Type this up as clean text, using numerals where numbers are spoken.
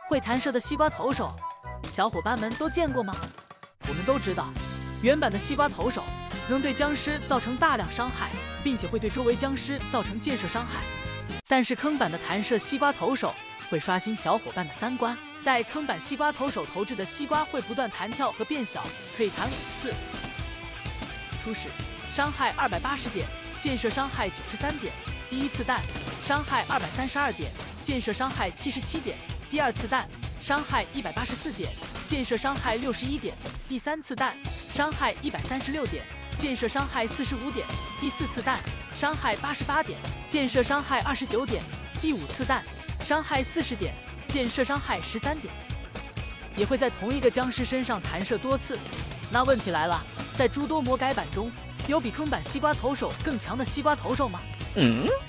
会弹射的西瓜投手，小伙伴们都见过吗？我们都知道，原版的西瓜投手能对僵尸造成大量伤害，并且会对周围僵尸造成建设伤害。但是坑版的弹射西瓜投手会刷新小伙伴的三观。在坑版西瓜投手投掷的西瓜会不断弹跳和变小，可以弹5次。初始伤害280点，建设伤害93点。第一次弹伤害232点，建设伤害77点。第二次弹伤害184点，建设伤害61点。第三次弹伤害136点，建设伤害45点。第四次弹伤害88点，建设伤害29点。第五次弹伤害40点，建设伤害13点。也会在同一个僵尸身上弹射多次。那问题来了，在诸多魔改版中，有比坑版西瓜投手更强的西瓜投手吗？